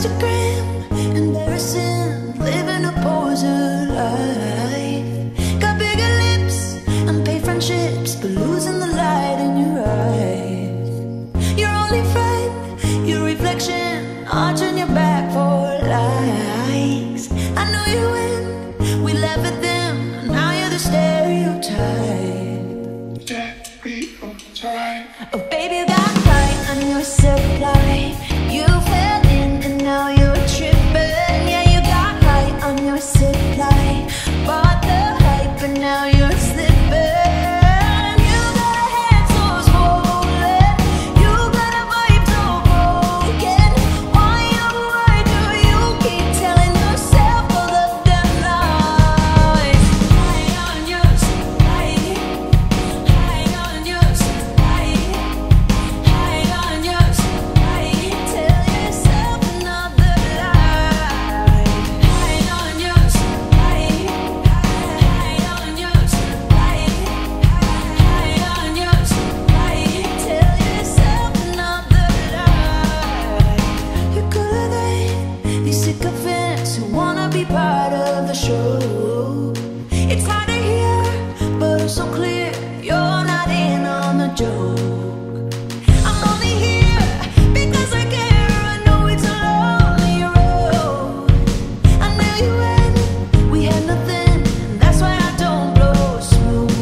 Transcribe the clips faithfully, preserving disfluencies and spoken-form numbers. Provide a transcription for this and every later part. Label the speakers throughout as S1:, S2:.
S1: Instagram, embarrassing, living a poser life. Got bigger lips and paid friendships, but losing the light in your eyes. Your only friend, your reflection, arching your back for likes. I know you win, we laugh at them, now you're the stereotype. Stereotype. Oh baby, you got right on your supply. You fell in and now you're tripping. Yeah, you got right on your supply. Bought the hype and now you're slipping. You got a head so swollen, you got a vibe so broken. Why, oh why do you keep telling yourself all of them lies? High on your supply, high on your supply, high on your supply. Tell yourself another lie. High on your supply, high on your supply, high on your supply. Tell yourself another lie. You're cooler than these sycophants who wanna be part of the show. It's hard to hear, but it's so clear you're not in on the joke. I'm only here because I care. I know it's a lonely road. I knew you when we had nothing, and that's why I don't blow smoke.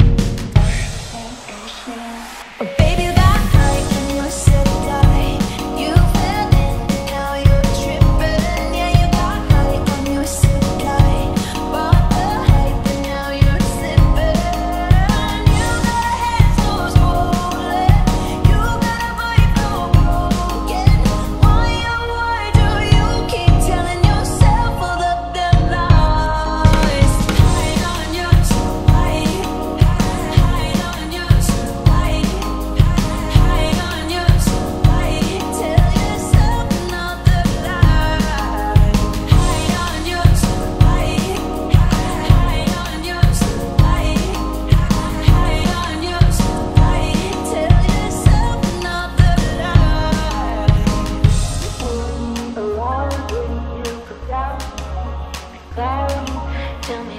S1: Oh baby, you got high and you're set die. You fell in and now you're tripping. Yeah, you got high on your supply. Bought the hype and now you're slipping. You got a head so swollen, you got a vibe so broken. Why, oh why do you keep telling yourself all of them lies? High on your supply, high on your supply, high on your supply. Tell yourself another lie. High on your supply, high on your supply, high on your supply. Tell yourself another lie. Around when you go down, down, tell me